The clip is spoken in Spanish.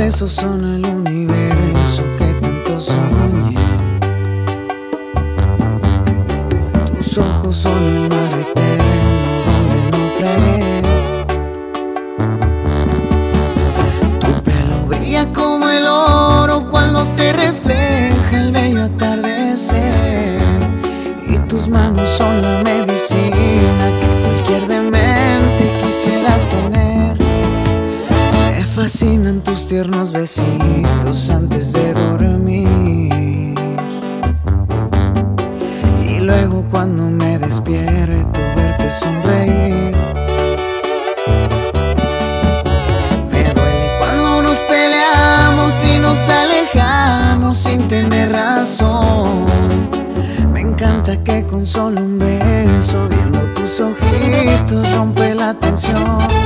besos son el universo que tanto soñé. Tus ojos son el mar eterno donde naufragué. Tu pelo brilla como el oro cuando te refleja el bello atardecer. Y tus manos son la medicina que cualquier demente quisiera tener. Me fascinan tus tiernos besitos antes de dormir. Y luego cuando me despierto verte sonreír. Me duele cuando nos peleamos y nos alejamos sin tener razón. Me encanta que con solo un beso, viendo tus ojitos, rompe la tensión.